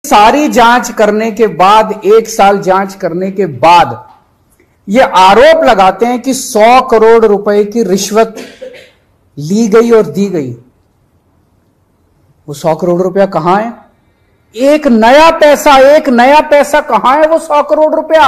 सारी जांच करने के बाद, 1 साल जांच करने के बाद ये आरोप लगाते हैं कि 100 करोड़ रुपए की रिश्वत ली गई और दी गई। वो 100 करोड़ रुपया कहां है? एक नया पैसा कहां है वो 100 करोड़ रुपया?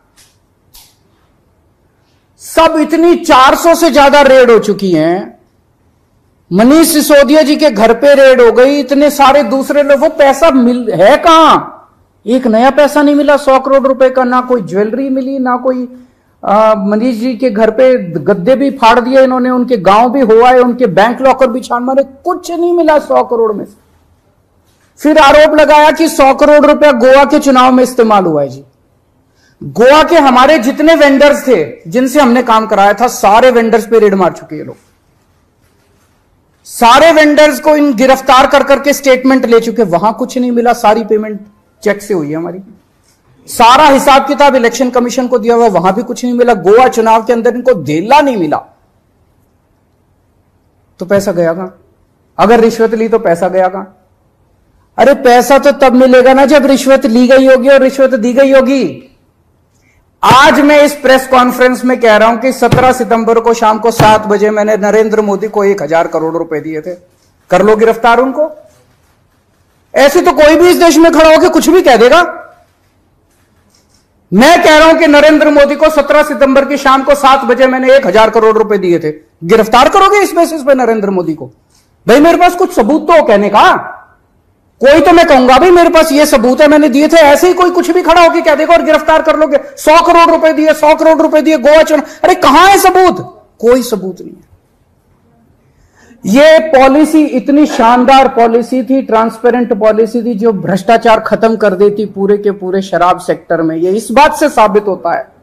सब इतनी 400 से ज्यादा रेड हो चुकी हैं। मनीष सिसोदिया जी के घर पे रेड हो गई, इतने सारे दूसरे लोग, वो पैसा है कहां? एक नया पैसा नहीं मिला 100 करोड़ रुपए का। ना कोई ज्वेलरी मिली, ना कोई मनीष जी के घर पे गद्दे भी फाड़ दिए इन्होंने, उनके गांव भी हुआ है, उनके बैंक लॉकर भी छान मारे, कुछ नहीं मिला 100 करोड़ में से। फिर आरोप लगाया कि 100 करोड़ रुपया गोवा के चुनाव में इस्तेमाल हुआ है। जी, गोवा के हमारे जितने वेंडर्स थे जिनसे हमने काम कराया था, सारे वेंडर्स पे रेड मार चुके हैं लोग। सारे वेंडर्स को इन गिरफ्तार कर करके स्टेटमेंट ले चुके, वहां कुछ नहीं मिला। सारी पेमेंट चेक से हुई है हमारी। सारा हिसाब किताब इलेक्शन कमीशन को दिया हुआ, वहां भी कुछ नहीं मिला। गोवा चुनाव के अंदर इनको धेला नहीं मिला, तो पैसा गया कहां? अगर रिश्वत ली तो पैसा गया कहां? अरे पैसा तो तब मिलेगा ना जब रिश्वत ली गई होगी और रिश्वत दी गई होगी। आज मैं इस प्रेस कॉन्फ्रेंस में कह रहा हूं कि 17 सितंबर को शाम को 7 बजे मैंने नरेंद्र मोदी को 1000 करोड़ रुपए दिए थे। कर लो गिरफ्तार उनको। ऐसे तो कोई भी इस देश में खड़ा होकर कुछ भी कह देगा। मैं कह रहा हूं कि नरेंद्र मोदी को 17 सितंबर की शाम को 7 बजे मैंने 1000 करोड़ रुपए दिए थे। गिरफ्तार करोगे इस बेसिस पे नरेंद्र मोदी को? भाई मेरे पास कुछ सबूत तो हो कहने का। कोई तो मैं कहूंगा भाई मेरे पास ये सबूत है, मैंने दिए थे। ऐसे ही कोई कुछ भी खड़ा होकर कह देगा और गिरफ्तार कर लोगे। 100 करोड़ रुपए दिए, 100 करोड़ रुपए दिए गोवा चुनाव। अरे कहां है सबूत? कोई सबूत नहीं है। ये पॉलिसी इतनी शानदार पॉलिसी थी, ट्रांसपेरेंट पॉलिसी थी, जो भ्रष्टाचार खत्म कर देती पूरे के पूरे शराब सेक्टर में। ये इस बात से साबित होता है